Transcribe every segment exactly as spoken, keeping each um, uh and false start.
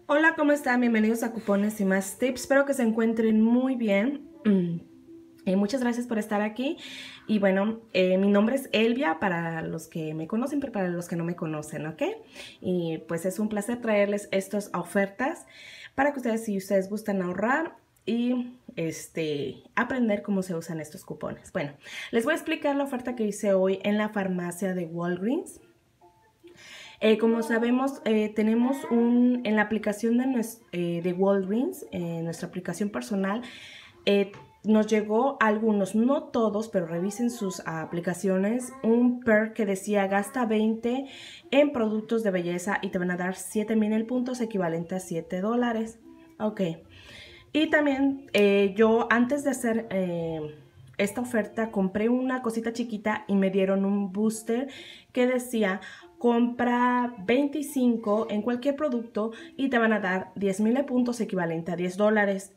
Hola, ¿cómo están? Bienvenidos a Cupones y Más Tips. Espero que se encuentren muy bien. Mm. Eh, muchas gracias por estar aquí. Y bueno, eh, mi nombre es Elvia para los que me conocen, pero para los que no me conocen, ¿ok? Y pues es un placer traerles estas ofertas para que ustedes, si ustedes gustan ahorrar y este, aprender cómo se usan estos cupones. Bueno, les voy a explicar la oferta que hice hoy en la farmacia de Walgreens. Eh, como sabemos, eh, tenemos un, en la aplicación de, nues, eh, de Walgreens, eh, nuestra aplicación personal, eh, nos llegó a algunos, no todos, pero revisen sus aplicaciones, un perk que decía gasta veinte en productos de belleza y te van a dar siete mil puntos, equivalente a siete dólares. Ok. Y también eh, yo antes de hacer eh, esta oferta compré una cosita chiquita y me dieron un booster que decía compra veinticinco en cualquier producto y te van a dar diez mil puntos, equivalente a diez dólares.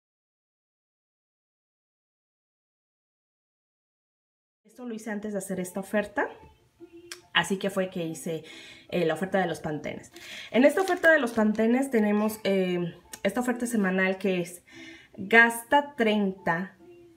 Esto lo hice antes de hacer esta oferta. Así que fue que hice eh, la oferta de los Pantenes. En esta oferta de los Pantenes tenemos eh, esta oferta semanal que es gasta treinta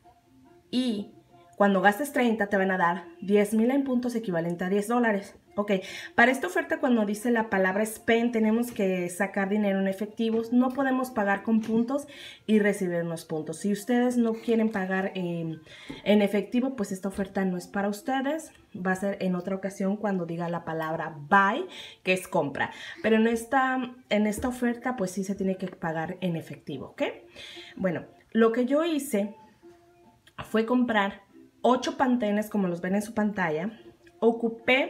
y cuando gastes treinta te van a dar diez mil en puntos, equivalente a diez dólares. Ok, para esta oferta cuando dice la palabra spend tenemos que sacar dinero en efectivos. No podemos pagar con puntos y recibir los puntos. Si ustedes no quieren pagar eh, en efectivo, pues esta oferta no es para ustedes. Va a ser en otra ocasión cuando diga la palabra buy, que es compra. Pero en esta, en esta oferta pues sí se tiene que pagar en efectivo, ¿ok? Bueno, lo que yo hice fue comprar ocho Pantenes como los ven en su pantalla. Ocupé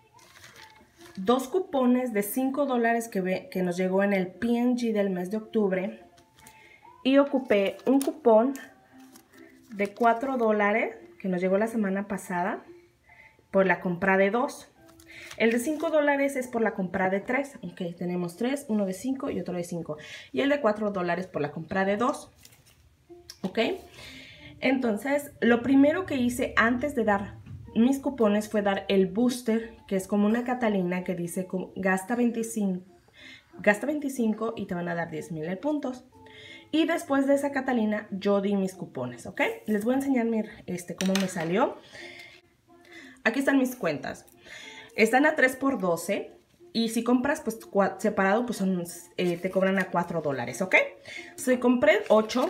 dos cupones de cinco dólares que, ve, que nos llegó en el P and G del mes de octubre. Y ocupé un cupón de cuatro dólares que nos llegó la semana pasada por la compra de dos. El de cinco dólares es por la compra de tres. Ok, tenemos tres, uno de cinco y otro de cinco. Y el de cuatro dólares por la compra de dos. Ok. Entonces, lo primero que hice antes de dar mis cupones fue dar el booster, que es como una Catalina que dice gasta veinticinco, gasta veinticinco y te van a dar diez mil puntos. Y después de esa Catalina yo di mis cupones, ¿ok? Les voy a enseñar mi, este, cómo me salió. Aquí están mis cuentas. Están a tres por doce. Y si compras pues separado, pues son, eh, te cobran a cuatro dólares, ¿ok? Si compré ocho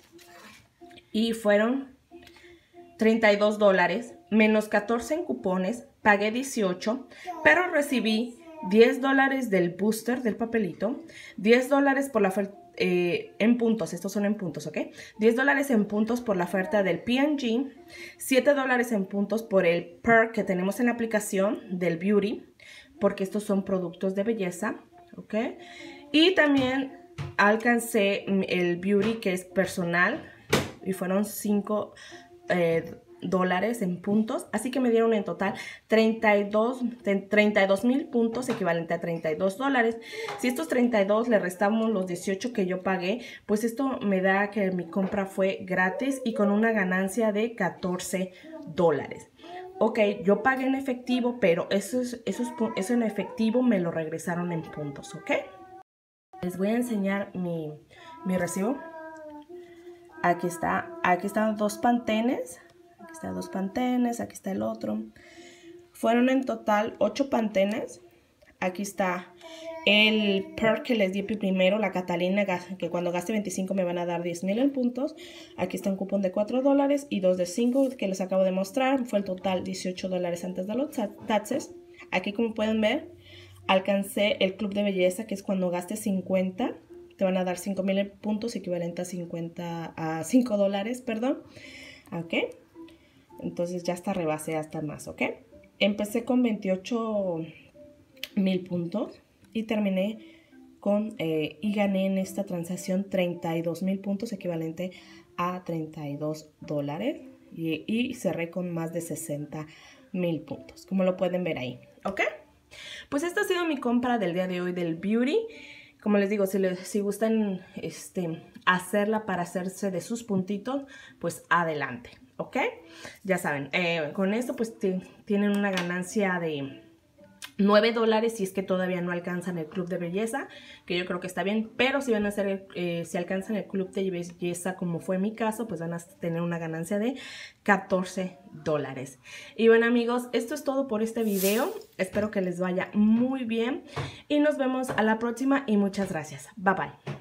y fueron treinta y dos dólares, menos catorce en cupones, pagué dieciocho, pero recibí diez dólares del booster del papelito, diez dólares por la oferta eh, en puntos, estos son en puntos, ¿ok? diez dólares en puntos por la oferta del P and G, siete dólares en puntos por el perk que tenemos en la aplicación del Beauty, porque estos son productos de belleza, ¿ok? Y también alcancé el Beauty que es personal y fueron cinco Eh, dólares en puntos, así que me dieron en total treinta y dos mil puntos, equivalente a treinta y dos dólares. Si estos treinta y dos le restamos los dieciocho que yo pagué, pues esto me da que mi compra fue gratis y con una ganancia de catorce dólares. Ok, yo pagué en efectivo, pero eso, es, eso, es, eso en efectivo me lo regresaron en puntos, ¿ok? Les voy a enseñar mi, mi recibo. Aquí está, aquí están dos Pantenes, aquí están dos Pantenes, aquí está el otro. Fueron en total ocho Pantenes. Aquí está el perk que les di primero, la Catalina, que cuando gaste veinticinco me van a dar diez mil en puntos. Aquí está un cupón de cuatro dólares y dos de cinco que les acabo de mostrar. Fue el total dieciocho dólares antes de los taxes. Aquí como pueden ver, alcancé el club de belleza, que es cuando gaste cincuenta. Te van a dar cinco mil puntos, equivalente a cincuenta, a cinco dólares, perdón. Ok. Entonces ya hasta rebasé hasta más, ok. Empecé con veintiocho mil puntos y terminé con, eh, y gané en esta transacción treinta y dos mil puntos, equivalente a treinta y dos dólares. Y, y cerré con más de sesenta mil puntos, como lo pueden ver ahí, ok. Pues esta ha sido mi compra del día de hoy del Beauty. Como les digo, si, les, si gustan este, hacerla para hacerse de sus puntitos, pues adelante, ¿ok? Ya saben, eh, con esto pues tienen una ganancia de nueve dólares si es que todavía no alcanzan el club de belleza, que yo creo que está bien, pero si van a hacer, eh, si alcanzan el club de belleza como fue mi caso, pues van a tener una ganancia de catorce dólares. Y bueno amigos, esto es todo por este video, espero que les vaya muy bien y nos vemos a la próxima y muchas gracias, bye bye.